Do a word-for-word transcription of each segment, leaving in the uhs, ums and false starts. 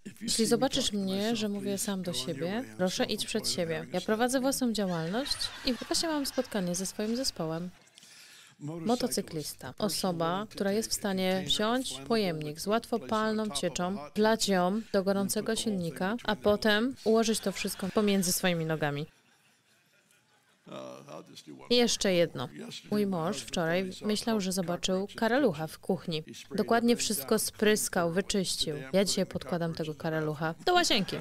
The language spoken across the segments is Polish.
Jeśli zobaczysz mnie, że mówię sam do siebie, proszę idź przed siebie. Ja prowadzę własną działalność i właśnie mam spotkanie ze swoim zespołem. Motocyklista. Osoba, która jest w stanie wziąć pojemnik z łatwopalną cieczą, wlać ją do gorącego silnika, a potem ułożyć to wszystko pomiędzy swoimi nogami. I jeszcze jedno. Mój mąż wczoraj myślał, że zobaczył karalucha w kuchni. Dokładnie wszystko spryskał, wyczyścił. Ja dzisiaj podkładam tego karalucha do łazienki.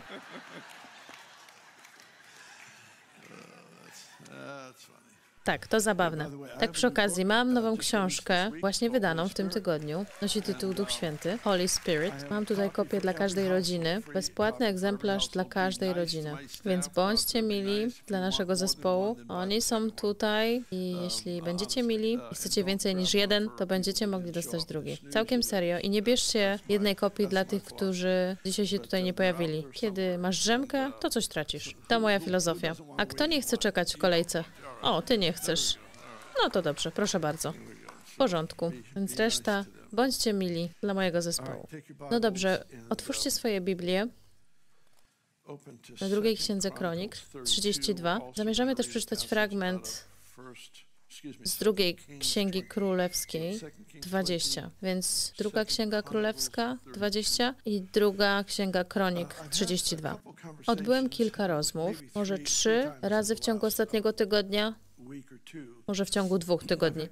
Tak, to zabawne. Tak przy okazji, mam nową książkę, właśnie wydaną w tym tygodniu. Nosi tytuł Duch Święty, Holy Spirit. Mam tutaj kopię dla każdej rodziny, bezpłatny egzemplarz dla każdej rodziny. Więc bądźcie mili dla naszego zespołu. Oni są tutaj i jeśli będziecie mili i chcecie więcej niż jeden, to będziecie mogli dostać drugi. Całkiem serio. I nie bierzcie jednej kopii dla tych, którzy dzisiaj się tutaj nie pojawili. Kiedy masz drzemkę, to coś tracisz. To moja filozofia. A kto nie chce czekać w kolejce? O, ty nie chcesz. No to dobrze, proszę bardzo. W porządku. Więc reszta, bądźcie mili dla mojego zespołu. No dobrze, otwórzcie swoje Biblię na drugiej Księdze Kronik, trzydzieści dwa. Zamierzamy też przeczytać fragment z drugiej Księgi Królewskiej, dwadzieścia. Więc druga Księga Królewska, dwadzieścia i druga Księga Kronik, trzydzieści dwa. Odbyłem kilka rozmów, może trzy razy w ciągu ostatniego tygodnia, może w ciągu dwóch tygodni.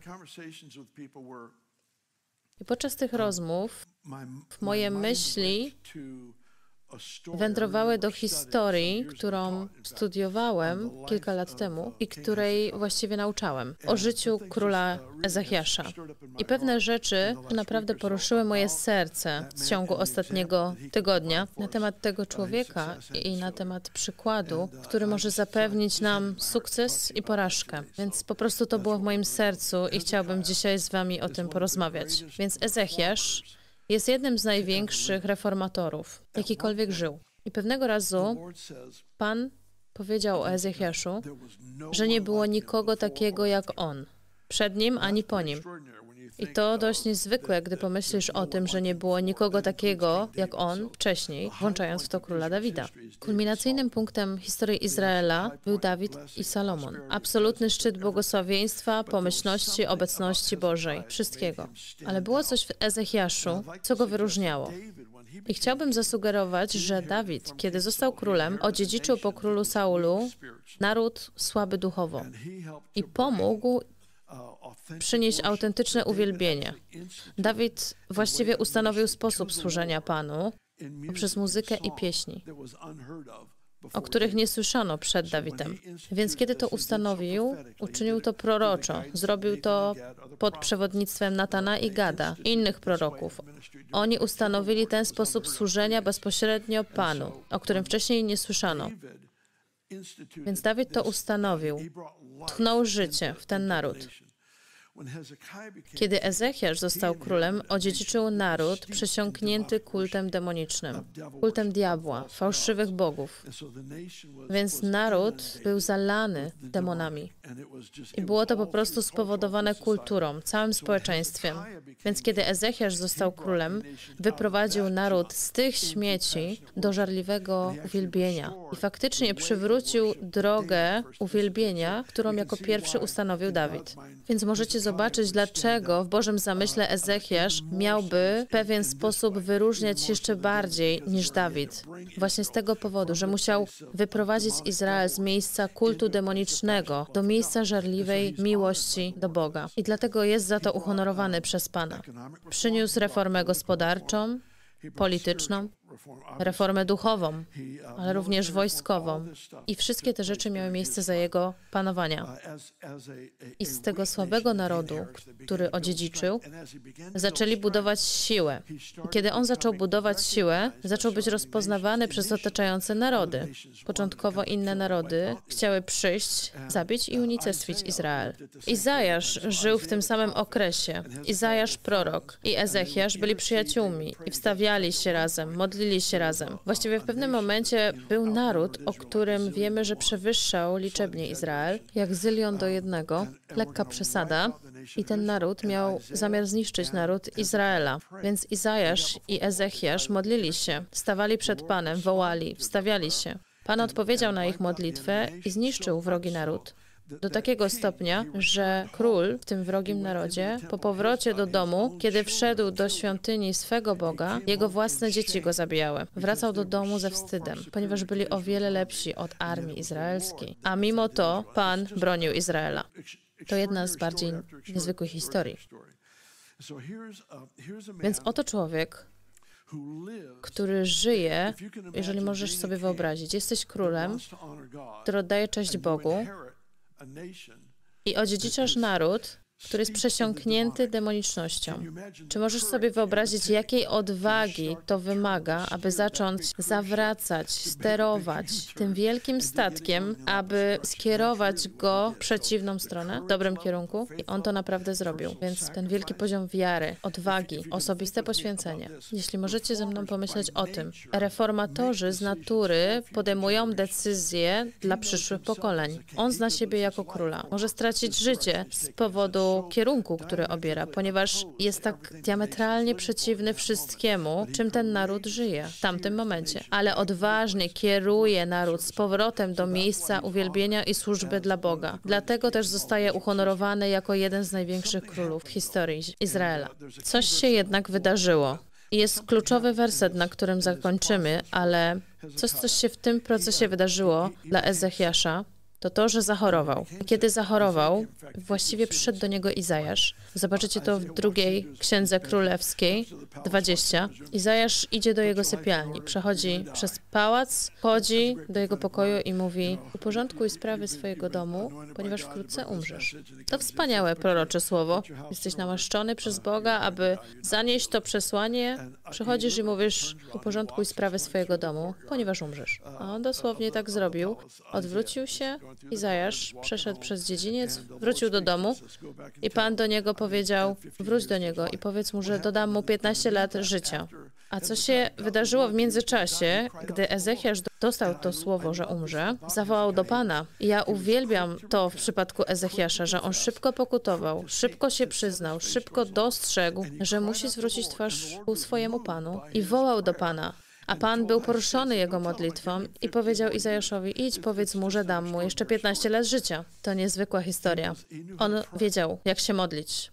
I podczas tych rozmów moje myśli wędrowały do historii, którą studiowałem kilka lat temu i której właściwie nauczałem, o życiu króla Ezechiasza. I pewne rzeczy naprawdę poruszyły moje serce w ciągu ostatniego tygodnia na temat tego człowieka i na temat przykładu, który może zapewnić nam sukces i porażkę. Więc po prostu to było w moim sercu i chciałbym dzisiaj z wami o tym porozmawiać. Więc Ezechiasz jest jednym z największych reformatorów, jakikolwiek żył. I pewnego razu Pan powiedział o Ezechiaszu, że nie było nikogo takiego jak on, przed nim ani po nim. I to dość niezwykłe, gdy pomyślisz o tym, że nie było nikogo takiego jak on wcześniej, włączając w to króla Dawida. Kulminacyjnym punktem historii Izraela był Dawid i Salomon. Absolutny szczyt błogosławieństwa, pomyślności, obecności Bożej, wszystkiego. Ale było coś w Ezechiaszu, co go wyróżniało. I chciałbym zasugerować, że Dawid, kiedy został królem, odziedziczył po królu Saulu naród słaby duchowo i pomógł przynieść autentyczne uwielbienie. Dawid właściwie ustanowił sposób służenia Panu poprzez muzykę i pieśni, o których nie słyszano przed Dawidem. Więc kiedy to ustanowił, uczynił to proroczo. Zrobił to pod przewodnictwem Natana i Gada, innych proroków. Oni ustanowili ten sposób służenia bezpośrednio Panu, o którym wcześniej nie słyszano. Więc Dawid to ustanowił. Tchnął życie w ten naród. Kiedy Ezechiasz został królem, odziedziczył naród przesiąknięty kultem demonicznym, kultem diabła, fałszywych bogów. Więc naród był zalany demonami. I było to po prostu spowodowane kulturą, całym społeczeństwem. Więc kiedy Ezechiasz został królem, wyprowadził naród z tych śmieci do żarliwego uwielbienia. I faktycznie przywrócił drogę uwielbienia, którą jako pierwszy ustanowił Dawid. Więc możecie zobaczyć, dlaczego w Bożym zamyśle Ezechiasz miałby w pewien sposób wyróżniać się jeszcze bardziej niż Dawid. Właśnie z tego powodu, że musiał wyprowadzić Izrael z miejsca kultu demonicznego do miejsca żarliwej miłości do Boga. I dlatego jest za to uhonorowany przez Pana. Przyniósł reformę gospodarczą, polityczną, reformę duchową, ale również wojskową. I wszystkie te rzeczy miały miejsce za jego panowania. I z tego słabego narodu, który odziedziczył, zaczęli budować siłę. I kiedy on zaczął budować siłę, zaczął być rozpoznawany przez otaczające narody. Początkowo inne narody chciały przyjść, zabić i unicestwić Izrael. Izajasz żył w tym samym okresie. Izajasz prorok i Ezechiasz byli przyjaciółmi i wstawiali się razem, modlili się razem. Właściwie w pewnym momencie był naród, o którym wiemy, że przewyższał liczebnie Izrael, jak zylion do jednego, lekka przesada, I ten naród miał zamiar zniszczyć naród Izraela. Więc Izajasz i Ezechiasz modlili się, stawali przed Panem, wołali, wstawiali się. Pan odpowiedział na ich modlitwę i zniszczył wrogi naród. Do takiego stopnia, że król w tym wrogim narodzie po powrocie do domu, kiedy wszedł do świątyni swego Boga, jego własne dzieci go zabijały. Wracał do domu ze wstydem, ponieważ byli o wiele lepsi od armii izraelskiej. A mimo to Pan bronił Izraela. To jedna z bardziej niezwykłych historii. Więc oto człowiek, który żyje, jeżeli możesz sobie wyobrazić, jesteś królem, który oddaje cześć Bogu i odziedziczasz naród, który jest przesiąknięty demonicznością. Czy możesz sobie wyobrazić, jakiej odwagi to wymaga, aby zacząć zawracać, sterować tym wielkim statkiem, aby skierować go w przeciwną stronę, w dobrym kierunku? I on to naprawdę zrobił. Więc ten wielki poziom wiary, odwagi, osobiste poświęcenie. Jeśli możecie ze mną pomyśleć o tym, reformatorzy z natury podejmują decyzje dla przyszłych pokoleń. On zna siebie jako króla. Może stracić życie z powodu kierunku, który obiera, ponieważ jest tak diametralnie przeciwny wszystkiemu, czym ten naród żyje w tamtym momencie. Ale odważnie kieruje naród z powrotem do miejsca uwielbienia i służby dla Boga. Dlatego też zostaje uhonorowany jako jeden z największych królów w historii Izraela. Coś się jednak wydarzyło. I jest kluczowy werset, na którym zakończymy, ale coś, co się w tym procesie wydarzyło dla Ezechiasza, to to, że zachorował. Kiedy zachorował, właściwie przyszedł do niego Izajasz. Zobaczycie to w drugiej Księdze Królewskiej, dwadzieścia. Izajasz idzie do jego sypialni, przechodzi przez pałac, wchodzi do jego pokoju i mówi: uporządkuj sprawy swojego domu, ponieważ wkrótce umrzesz. To wspaniałe prorocze słowo. Jesteś namaszczony przez Boga, aby zanieść to przesłanie. Przychodzisz i mówisz: uporządkuj sprawy swojego domu, ponieważ umrzesz. A on dosłownie tak zrobił. Odwrócił się. Izajasz przeszedł przez dziedziniec, wrócił do domu i Pan do niego powiedział: wróć do niego i powiedz mu, że dodam mu piętnaście lat życia. A co się wydarzyło w międzyczasie, gdy Ezechiasz dostał to słowo, że umrze, zawołał do Pana. I ja uwielbiam to w przypadku Ezechiasza, że on szybko pokutował, szybko się przyznał, szybko dostrzegł, że musi zwrócić twarz ku swojemu Panu i wołał do Pana. A Pan był poruszony jego modlitwą i powiedział Izajaszowi: idź, powiedz mu, że dam mu jeszcze piętnaście lat życia. To niezwykła historia. On wiedział, jak się modlić.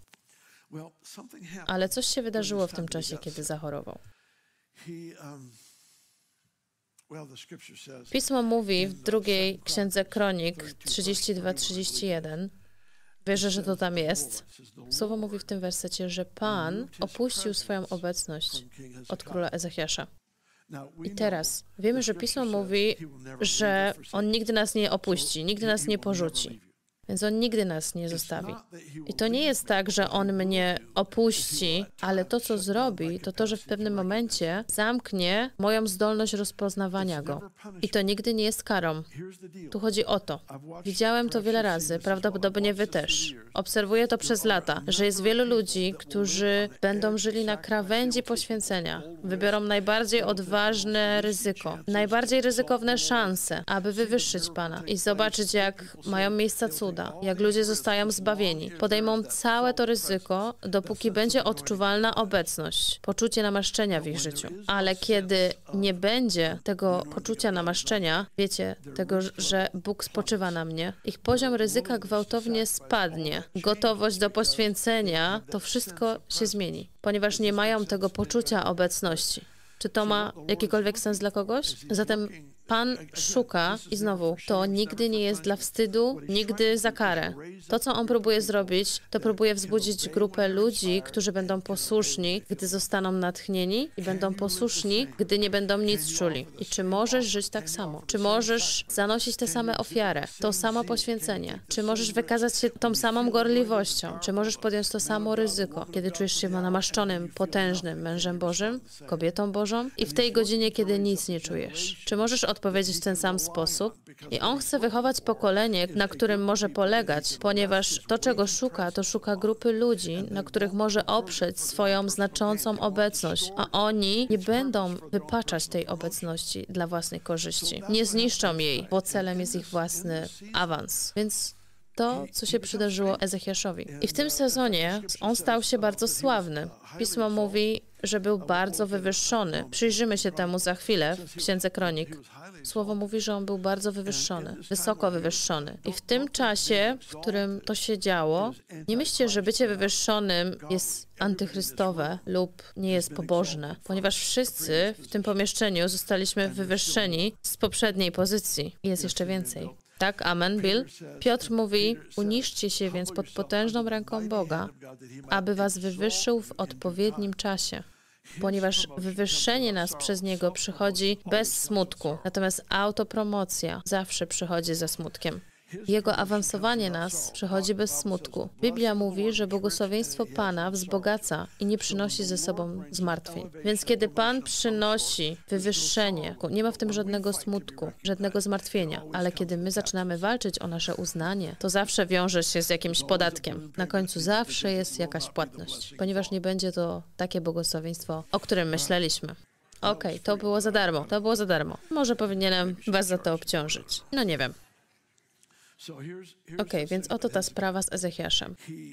Ale coś się wydarzyło w tym czasie, kiedy zachorował. Pismo mówi w drugiej Księdze Kronik trzydzieści dwa trzydzieści jeden, wierzę, że to tam jest. Słowo mówi w tym wersecie, że Pan opuścił swoją obecność od króla Ezechiasza. I teraz wiemy, że Pismo mówi, że On nigdy nas nie opuści, nigdy nas nie porzuci. Więc On nigdy nas nie zostawi. I to nie jest tak, że On mnie opuści, ale to, co zrobi, to to, że w pewnym momencie zamknie moją zdolność rozpoznawania Go. I to nigdy nie jest karą. Tu chodzi o to. Widziałem to wiele razy, prawdopodobnie Wy też. Obserwuję to przez lata, że jest wielu ludzi, którzy będą żyli na krawędzi poświęcenia. Wybiorą najbardziej odważne ryzyko, najbardziej ryzykowne szanse, aby wywyższyć Pana i zobaczyć, jak mają miejsca cuda, jak ludzie zostają zbawieni. Podejmą całe to ryzyko, dopóki będzie odczuwalna obecność, poczucie namaszczenia w ich życiu. Ale kiedy nie będzie tego poczucia namaszczenia, wiecie, tego, że Bóg spoczywa na mnie, ich poziom ryzyka gwałtownie spadnie. Gotowość do poświęcenia, to wszystko się zmieni, ponieważ nie mają tego poczucia obecności. Czy to ma jakikolwiek sens dla kogoś? Zatem Pan szuka i znowu, to nigdy nie jest dla wstydu, nigdy za karę. To, co On próbuje zrobić, to próbuje wzbudzić grupę ludzi, którzy będą posłuszni, gdy zostaną natchnieni i będą posłuszni, gdy nie będą nic czuli. I czy możesz żyć tak samo? Czy możesz zanosić te same ofiary, to samo poświęcenie? Czy możesz wykazać się tą samą gorliwością? Czy możesz podjąć to samo ryzyko, kiedy czujesz się namaszczonym, potężnym mężem Bożym, kobietą Bożą i w tej godzinie, kiedy nic nie czujesz? Czy możesz odpowiedzieć w ten sam sposób? I On chce wychować pokolenie, na którym może polegać, ponieważ to, czego szuka, to szuka grupy ludzi, na których może oprzeć swoją znaczącą obecność, a oni nie będą wypaczać tej obecności dla własnej korzyści. Nie zniszczą jej, bo celem jest ich własny awans. Więc to, co się przydarzyło Ezechiaszowi. I w tym sezonie on stał się bardzo sławny. Pismo mówi, że był bardzo wywyższony. Przyjrzymy się temu za chwilę w Księdze Kronik. Słowo mówi, że on był bardzo wywyższony, wysoko wywyższony. I w tym czasie, w którym to się działo, nie myślcie, że bycie wywyższonym jest antychrystowe lub nie jest pobożne, ponieważ wszyscy w tym pomieszczeniu zostaliśmy wywyższeni z poprzedniej pozycji. I jest jeszcze więcej. Tak, amen, Bill? Piotr mówi, uniżcie się więc pod potężną ręką Boga, aby was wywyższył w odpowiednim czasie. Ponieważ wywyższenie nas przez Niego przychodzi bez smutku, natomiast autopromocja zawsze przychodzi ze smutkiem. Jego awansowanie nas przychodzi bez smutku. Biblia mówi, że błogosławieństwo Pana wzbogaca i nie przynosi ze sobą zmartwień. Więc kiedy Pan przynosi wywyższenie, nie ma w tym żadnego smutku, żadnego zmartwienia, ale kiedy my zaczynamy walczyć o nasze uznanie, to zawsze wiąże się z jakimś podatkiem. Na końcu zawsze jest jakaś płatność, ponieważ nie będzie to takie błogosławieństwo, o którym myśleliśmy. Okej, okay, to było za darmo, to było za darmo. Może powinienem was za to obciążyć. No nie wiem. Okej, okay, więc oto ta sprawa z Ezechiaszem.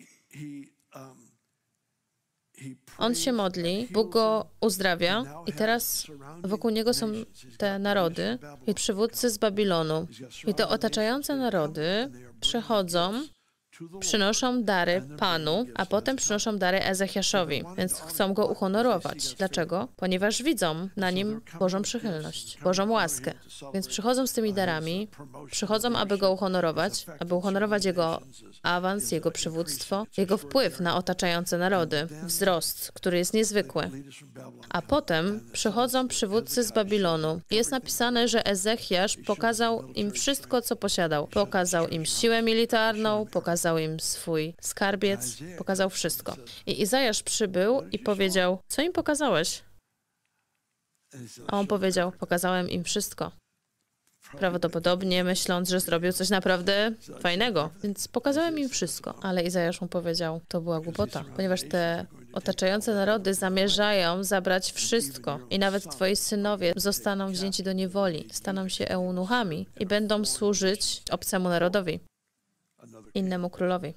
On się modli, Bóg go uzdrawia i teraz wokół niego są te narody i przywódcy z Babilonu. I te otaczające narody przychodzą, przynoszą dary Panu, a potem przynoszą dary Ezechiaszowi, więc chcą go uhonorować. Dlaczego? Ponieważ widzą na nim Bożą przychylność, Bożą łaskę. Więc przychodzą z tymi darami, przychodzą, aby go uhonorować, aby uhonorować jego awans, jego przywództwo, jego wpływ na otaczające narody, wzrost, który jest niezwykły. A potem przychodzą przywódcy z Babilonu. Jest napisane, że Ezechiasz pokazał im wszystko, co posiadał. Pokazał im siłę militarną, pokazał im swój skarbiec, pokazał wszystko. I Izajasz przybył i powiedział, co im pokazałeś? A on powiedział, pokazałem im wszystko. Prawdopodobnie myśląc, że zrobił coś naprawdę fajnego. Więc pokazałem im wszystko. Ale Izajasz mu powiedział, to była głupota, ponieważ te otaczające narody zamierzają zabrać wszystko. I nawet twoi synowie zostaną wzięci do niewoli, staną się eunuchami i będą służyć obcemu narodowi, innemu królowi.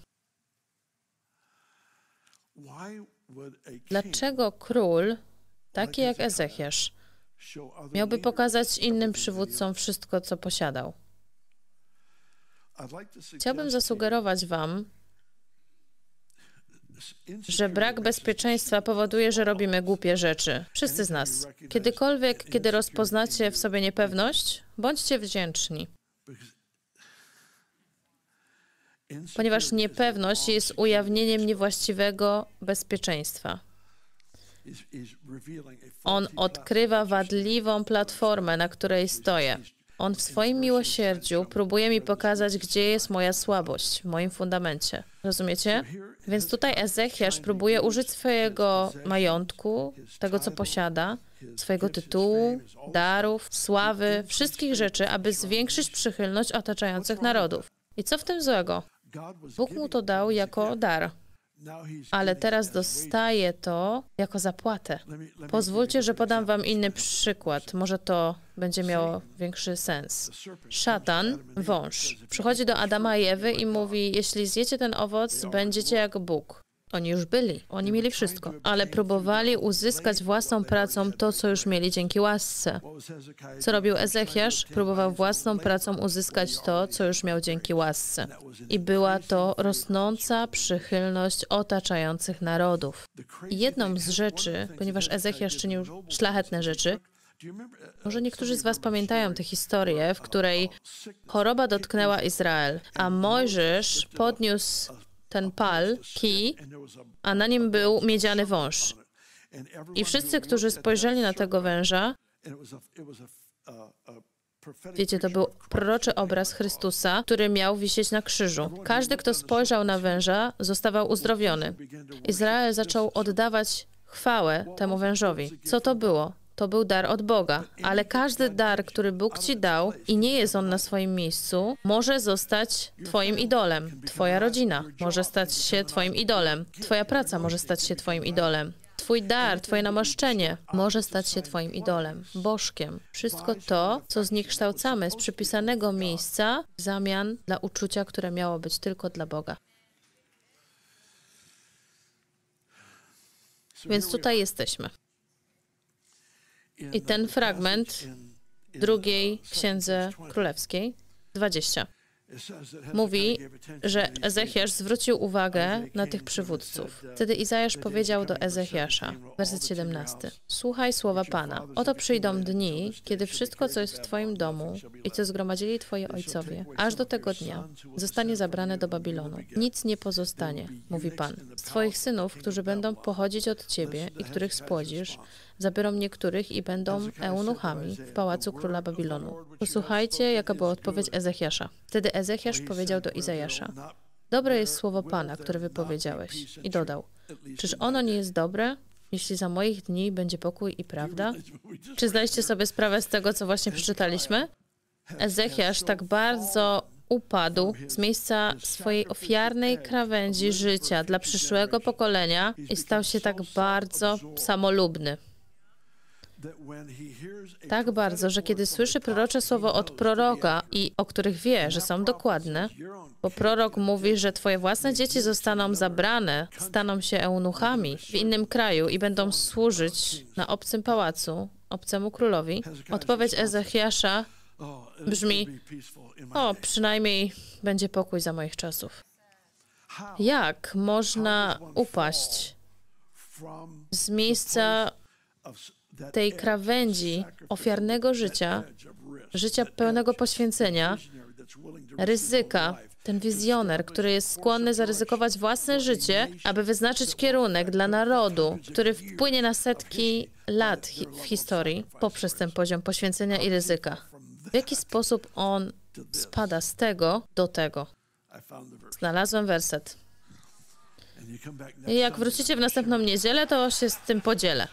Dlaczego król, taki jak Ezechiasz, miałby pokazać innym przywódcom wszystko, co posiadał? Chciałbym zasugerować wam, że brak bezpieczeństwa powoduje, że robimy głupie rzeczy. Wszyscy z nas. Kiedykolwiek, kiedy rozpoznacie w sobie niepewność, bądźcie wdzięczni. Ponieważ niepewność jest ujawnieniem niewłaściwego bezpieczeństwa. On odkrywa wadliwą platformę, na której stoję. On w swoim miłosierdziu próbuje mi pokazać, gdzie jest moja słabość w moim fundamencie. Rozumiecie? Więc tutaj Ezechiasz próbuje użyć swojego majątku, tego, co posiada, swojego tytułu, darów, sławy, wszystkich rzeczy, aby zwiększyć przychylność otaczających narodów. I co w tym złego? Bóg mu to dał jako dar, ale teraz dostaje to jako zapłatę. Pozwólcie, że podam wam inny przykład. Może to będzie miało większy sens. Szatan, wąż, przychodzi do Adama i Ewy i mówi, jeśli zjecie ten owoc, będziecie jak Bóg. Oni już byli, oni mieli wszystko, ale próbowali uzyskać własną pracą to, co już mieli dzięki łasce. Co robił Ezechiasz? Próbował własną pracą uzyskać to, co już miał dzięki łasce. I była to rosnąca przychylność otaczających narodów. I jedną z rzeczy, ponieważ Ezechiasz czynił szlachetne rzeczy, może niektórzy z was pamiętają tę historię, w której choroba dotknęła Izrael, a Mojżesz podniósł ten pal, kij, a na nim był miedziany wąż. I wszyscy, którzy spojrzeli na tego węża, wiecie, to był proroczy obraz Chrystusa, który miał wisieć na krzyżu. Każdy, kto spojrzał na węża, zostawał uzdrowiony. Izrael zaczął oddawać chwałę temu wężowi. Co to było? To był dar od Boga, ale każdy dar, który Bóg ci dał i nie jest on na swoim miejscu, może zostać twoim idolem. Twoja rodzina może stać się twoim idolem. Twoja praca może stać się twoim idolem. Twój dar, Twoje namaszczenie może stać się Twoim idolem, bożkiem. Wszystko to, co zniekształcamy z przypisanego miejsca w zamian dla uczucia, które miało być tylko dla Boga. Więc tutaj jesteśmy. I ten fragment drugiej Księdze Królewskiej, dwadzieścia, mówi, że Ezechiasz zwrócił uwagę na tych przywódców. Wtedy Izajasz powiedział do Ezechiasza, werset siedemnasty. Słuchaj słowa Pana. Oto przyjdą dni, kiedy wszystko, co jest w Twoim domu i co zgromadzili Twoi ojcowie, aż do tego dnia, zostanie zabrane do Babilonu. Nic nie pozostanie, mówi Pan. Z Twoich synów, którzy będą pochodzić od Ciebie i których spłodzisz, zabiorą niektórych i będą eunuchami w pałacu króla Babilonu. Posłuchajcie, jaka była odpowiedź Ezechiasza. Wtedy Ezechiasz powiedział do Izajasza, dobre jest słowo Pana, które wypowiedziałeś. I dodał, czyż ono nie jest dobre, jeśli za moich dni będzie pokój i prawda? Czy zdaliście sobie sprawę z tego, co właśnie przeczytaliśmy? Ezechiasz tak bardzo upadł z miejsca swojej ofiarnej krawędzi życia dla przyszłego pokolenia i stał się tak bardzo samolubny. Tak bardzo, że kiedy słyszy prorocze słowo od proroka i o których wie, że są dokładne, bo prorok mówi, że twoje własne dzieci zostaną zabrane, staną się eunuchami w innym kraju i będą służyć na obcym pałacu, obcemu królowi, odpowiedź Ezechiasza brzmi, o, przynajmniej będzie pokój za moich czasów. Jak można upaść z miejsca tej krawędzi ofiarnego życia, życia pełnego poświęcenia, ryzyka, ten wizjoner, który jest skłonny zaryzykować własne życie, aby wyznaczyć kierunek dla narodu, który wpłynie na setki lat hi w historii poprzez ten poziom poświęcenia i ryzyka. W jaki sposób on spada z tego do tego? Znalazłem werset. I jak wrócicie w następną niedzielę, to się z tym podzielę.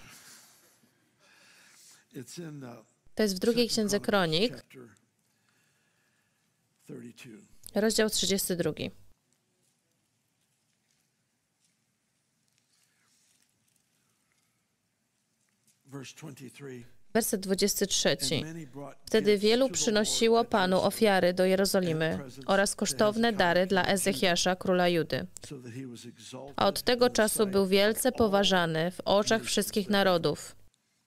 To jest w drugiej Księdze Kronik, rozdział trzydziesty drugi. Werset dwudziesty trzeci. Wtedy wielu przynosiło Panu ofiary do Jerozolimy oraz kosztowne dary dla Ezechiasza, króla Judy. A od tego czasu był wielce poważany w oczach wszystkich narodów.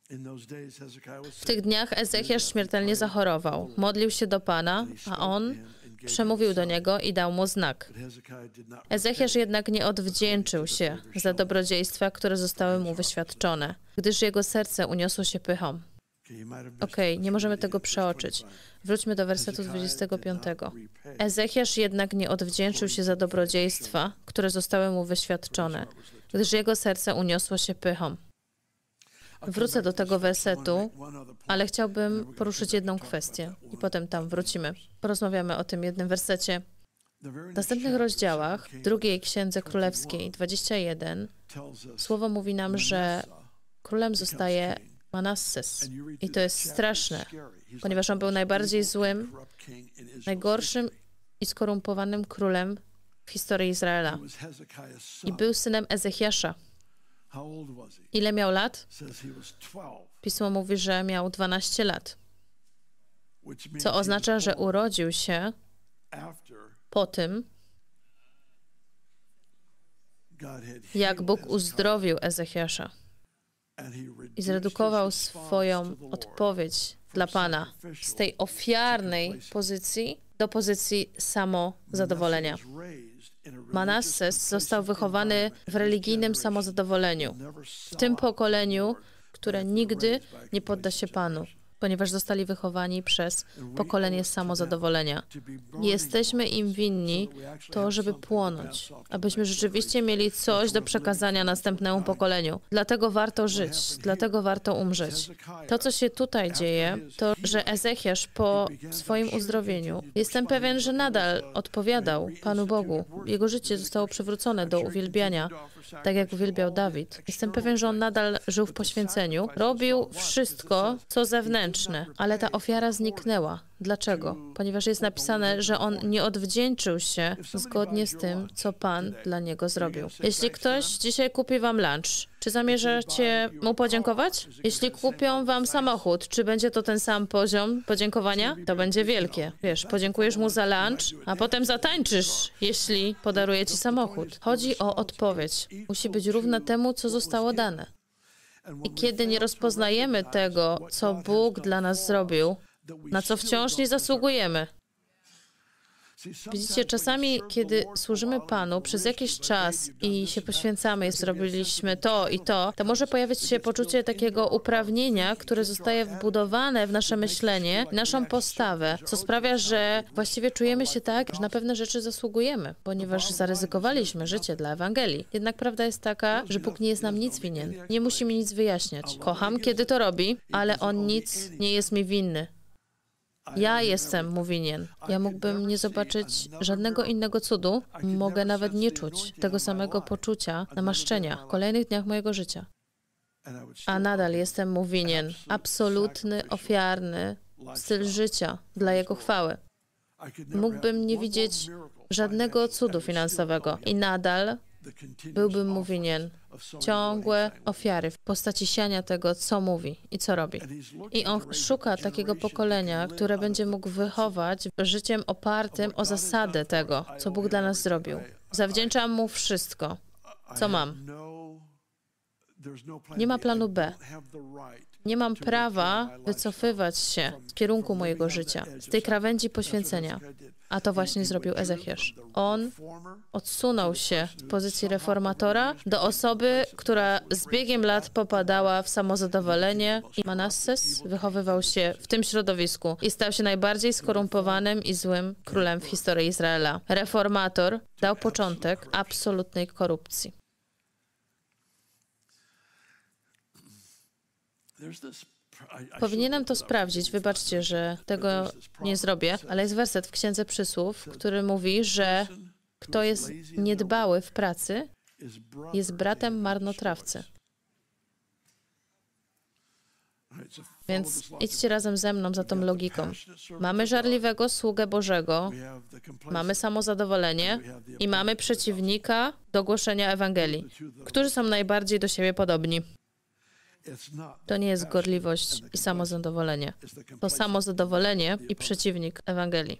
W tych dniach Ezechiasz śmiertelnie zachorował. Modlił się do Pana, a On przemówił do niego i dał mu znak. Ezechiasz jednak nie odwdzięczył się za dobrodziejstwa, które zostały mu wyświadczone, gdyż jego serce uniosło się pychą. Okej, okay, nie możemy tego przeoczyć. Wróćmy do wersetu dwudziestego piątego. Ezechiasz jednak nie odwdzięczył się za dobrodziejstwa, które zostały mu wyświadczone, gdyż jego serce uniosło się pychą. Wrócę do tego wersetu, ale chciałbym poruszyć jedną kwestię i potem tam wrócimy. Porozmawiamy o tym jednym wersecie. W następnych rozdziałach, w drugiej Księdze Królewskiej, dwadzieścia jeden, słowo mówi nam, że królem zostaje Manasses. I to jest straszne, ponieważ on był najbardziej złym, najgorszym i skorumpowanym królem w historii Izraela. I był synem Ezechiasza. Ile miał lat? Pismo mówi, że miał dwanaście lat, co oznacza, że urodził się po tym, jak Bóg uzdrowił Ezechiasza i zredukował swoją odpowiedź dla Pana z tej ofiarnej pozycji do pozycji samozadowolenia. Manasses został wychowany w religijnym samozadowoleniu, w tym pokoleniu, które nigdy nie podda się Panu, ponieważ zostali wychowani przez pokolenie samozadowolenia. Jesteśmy im winni to, żeby płonąć, abyśmy rzeczywiście mieli coś do przekazania następnemu pokoleniu. Dlatego warto żyć, dlatego warto umrzeć. To, co się tutaj dzieje, to, że Ezechiasz po swoim uzdrowieniu, jestem pewien, że nadal odpowiadał Panu Bogu. Jego życie zostało przywrócone do uwielbiania, tak jak uwielbiał Dawid. Jestem pewien, że on nadal żył w poświęceniu, robił wszystko, co zewnętrzne, wdzięczny, ale ta ofiara zniknęła. Dlaczego? Ponieważ jest napisane, że on nie odwdzięczył się zgodnie z tym, co Pan dla niego zrobił. Jeśli ktoś dzisiaj kupi wam lunch, czy zamierzacie mu podziękować? Jeśli kupią wam samochód, czy będzie to ten sam poziom podziękowania? To będzie wielkie. Wiesz, podziękujesz mu za lunch, a potem zatańczysz, jeśli podaruje ci samochód. Chodzi o odpowiedź. Musi być równa temu, co zostało dane. I kiedy nie rozpoznajemy tego, co Bóg dla nas zrobił, na co wciąż nie zasługujemy. Widzicie, czasami, kiedy służymy Panu przez jakiś czas i się poświęcamy, zrobiliśmy to i to, to może pojawić się poczucie takiego uprawnienia, które zostaje wbudowane w nasze myślenie, naszą postawę, co sprawia, że właściwie czujemy się tak, że na pewne rzeczy zasługujemy, ponieważ zaryzykowaliśmy życie dla Ewangelii. Jednak prawda jest taka, że Bóg nie jest nam nic winien. Nie musi mi nic wyjaśniać. Kocham, kiedy to robi, ale On nic nie jest mi winny. Ja jestem mu winien. Ja mógłbym nie zobaczyć żadnego innego cudu, mogę nawet nie czuć tego samego poczucia namaszczenia w kolejnych dniach mojego życia. A nadal jestem mu winien. Absolutny, ofiarny styl życia dla Jego chwały. Mógłbym nie widzieć żadnego cudu finansowego i nadal byłbym mu winien ciągłe ofiary w postaci siania tego, co mówi i co robi. I on szuka takiego pokolenia, które będzie mógł wychować życiem opartym o zasadę tego, co Bóg dla nas zrobił. Zawdzięczam mu wszystko, co mam. Nie ma planu B. Nie mam prawa wycofywać się z kierunku mojego życia, z tej krawędzi poświęcenia. A to właśnie zrobił Ezechiasz. On odsunął się z pozycji reformatora do osoby, która z biegiem lat popadała w samozadowolenie i Manasses wychowywał się w tym środowisku i stał się najbardziej skorumpowanym i złym królem w historii Izraela. Reformator dał początek absolutnej korupcji. Powinienem to sprawdzić. Wybaczcie, że tego nie zrobię, ale jest werset w Księdze Przysłów, który mówi, że kto jest niedbały w pracy, jest bratem marnotrawcy. Więc idźcie razem ze mną za tą logiką. Mamy żarliwego sługę Bożego, mamy samozadowolenie i mamy przeciwnika do głoszenia Ewangelii. Którzy są najbardziej do siebie podobni? To nie jest gorliwość i samozadowolenie. To samozadowolenie i przeciwnik Ewangelii.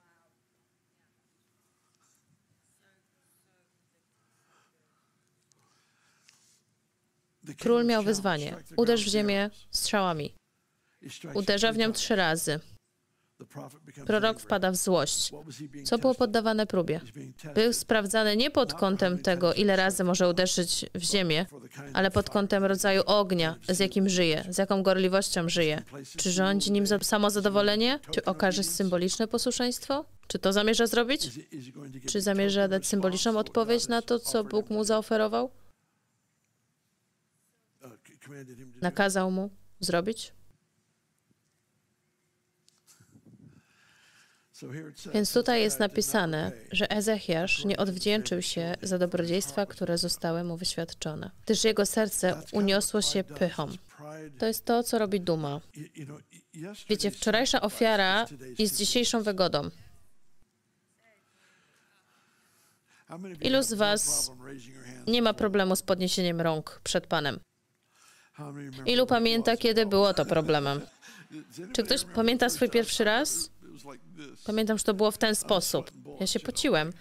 Król miał wyzwanie. Uderz w ziemię strzałami. Uderza w nią trzy razy. Prorok wpada w złość. Co było poddawane próbie? Był sprawdzany nie pod kątem tego, ile razy może uderzyć w ziemię, ale pod kątem rodzaju ognia, z jakim żyje, z jaką gorliwością żyje. Czy rządzi nim samozadowolenie? Czy okaże symboliczne posłuszeństwo? Czy to zamierza zrobić? Czy zamierza dać symboliczną odpowiedź na to, co Bóg mu zaoferował? Nakazał mu zrobić? Więc tutaj jest napisane, że Ezechiasz nie odwdzięczył się za dobrodziejstwa, które zostały mu wyświadczone, gdyż jego serce uniosło się pychą. To jest to, co robi duma. Wiecie, wczorajsza ofiara jest dzisiejszą wygodą. Ilu z was nie ma problemu z podniesieniem rąk przed Panem? Ilu pamięta, kiedy było to problemem? Czy ktoś pamięta swój pierwszy raz? Pamiętam, że to było w ten sposób. Ja się pociłem.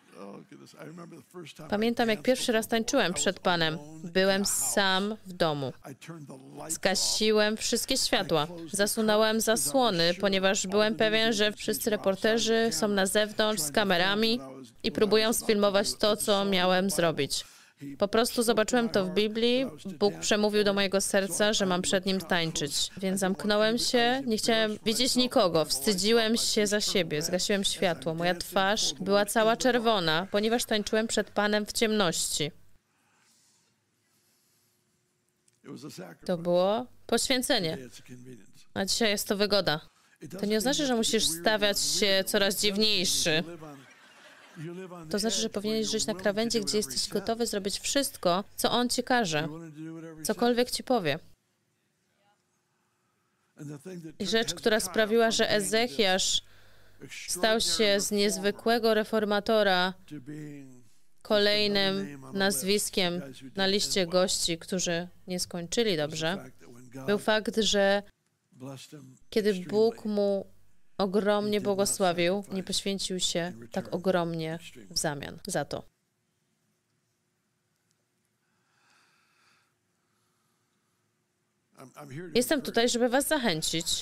Pamiętam, jak pierwszy raz tańczyłem przed Panem. Byłem sam w domu. Zgasiłem wszystkie światła. Zasunąłem zasłony, ponieważ byłem pewien, że wszyscy reporterzy są na zewnątrz z kamerami i próbują sfilmować to, co miałem zrobić. Po prostu zobaczyłem to w Biblii. Bóg przemówił do mojego serca, że mam przed Nim tańczyć. Więc zamknąłem się, nie chciałem widzieć nikogo. Wstydziłem się za siebie, zgasiłem światło. Moja twarz była cała czerwona, ponieważ tańczyłem przed Panem w ciemności. To było poświęcenie. A dzisiaj jest to wygoda. To nie oznacza, że musisz stawiać się coraz dziwniejszy. To znaczy, że powinieneś żyć na krawędzi, gdzie jesteś gotowy zrobić wszystko, co On ci każe, cokolwiek ci powie. I rzecz, która sprawiła, że Ezechiasz stał się z niezwykłego reformatora kolejnym nazwiskiem na liście gości, którzy nie skończyli dobrze, był fakt, że kiedy Bóg mu ogromnie błogosławił, nie poświęcił się tak ogromnie w zamian za to. Jestem tutaj, żeby was zachęcić.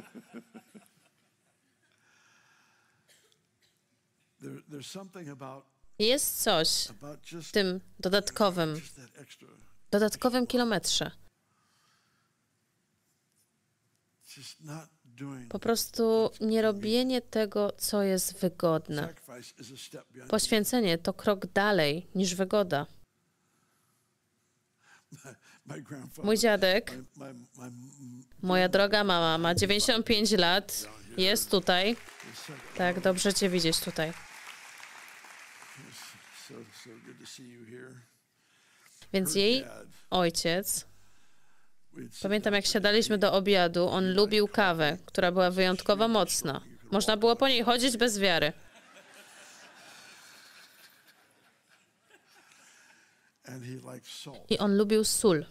Jest coś w tym dodatkowym, dodatkowym kilometrze. Po prostu nie robienie tego, co jest wygodne. Poświęcenie to krok dalej niż wygoda. Mój dziadek, moja droga mama, ma dziewięćdziesiąt pięć lat, jest tutaj. Tak, dobrze cię widzieć tutaj. Więc jej ojciec, pamiętam jak siadaliśmy do obiadu, on lubił kawę, która była wyjątkowo mocna. Można było po niej chodzić bez wiary. I on lubił sól.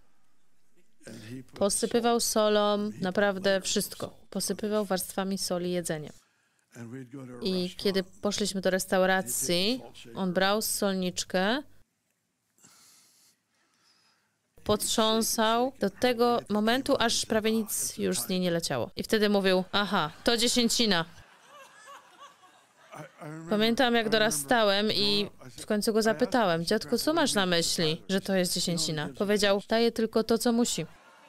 Posypywał solą naprawdę wszystko. Posypywał warstwami soli jedzenie. I kiedy poszliśmy do restauracji, on brał solniczkę, potrząsał do tego momentu, aż prawie nic już z niej nie leciało. I wtedy mówił, aha, to dziesięcina. Pamiętam, jak dorastałem i w końcu go zapytałem, dziadku, co masz na myśli, że to jest dziesięcina? Powiedział, daje tylko to, co musi.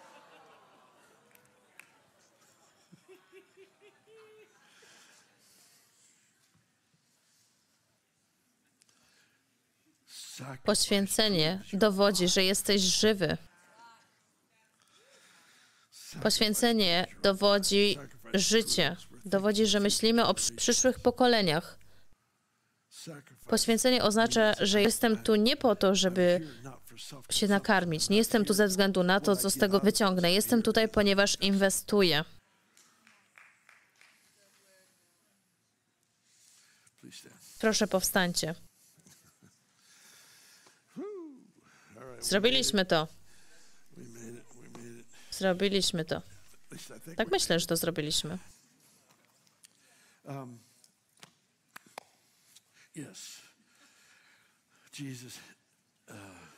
Poświęcenie dowodzi, że jesteś żywy. Poświęcenie dowodzi życie. Dowodzi, że myślimy o przyszłych pokoleniach. Poświęcenie oznacza, że jestem tu nie po to, żeby się nakarmić. Nie jestem tu ze względu na to, co z tego wyciągnę. Jestem tutaj, ponieważ inwestuję. Proszę, powstańcie. Zrobiliśmy to. Zrobiliśmy to. Tak myślę, że to zrobiliśmy. Um, yes. Jesus, uh,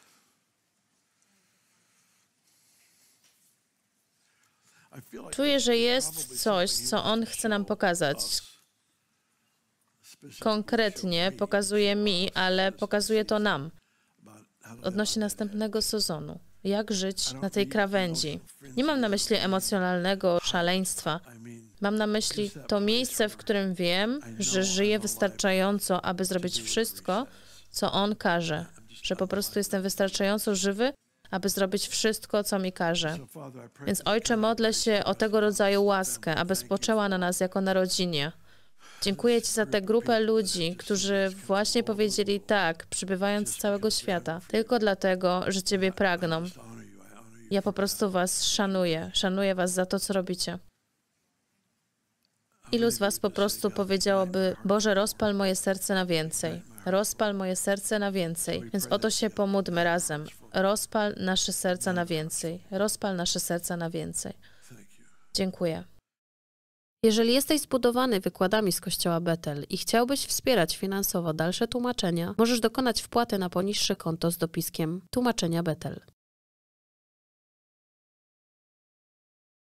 czuję, że jest coś, co On chce nam pokazać. Konkretnie pokazuje mi, ale pokazuje to nam. Odnośnie następnego sezonu. Jak żyć na tej krawędzi. Nie mam na myśli emocjonalnego szaleństwa. Mam na myśli to miejsce, w którym wiem, że żyję wystarczająco, aby zrobić wszystko, co On każe. Że po prostu jestem wystarczająco żywy, aby zrobić wszystko, co mi każe. Więc Ojcze, modlę się o tego rodzaju łaskę, aby spoczęła na nas jako na rodzinie. Dziękuję Ci za tę grupę ludzi, którzy właśnie powiedzieli tak, przybywając z całego świata, tylko dlatego, że Ciebie pragną. Ja po prostu Was szanuję. Szanuję Was za to, co robicie. Ilu z Was po prostu powiedziałoby, Boże, rozpal moje serce na więcej. Rozpal moje serce na więcej. Więc o to się pomódlmy razem. Rozpal nasze serca na więcej. Rozpal nasze serca na więcej. Dziękuję. Jeżeli jesteś zbudowany wykładami z Kościoła Betel i chciałbyś wspierać finansowo dalsze tłumaczenia, możesz dokonać wpłaty na poniższe konto z dopiskiem Tłumaczenia Betel.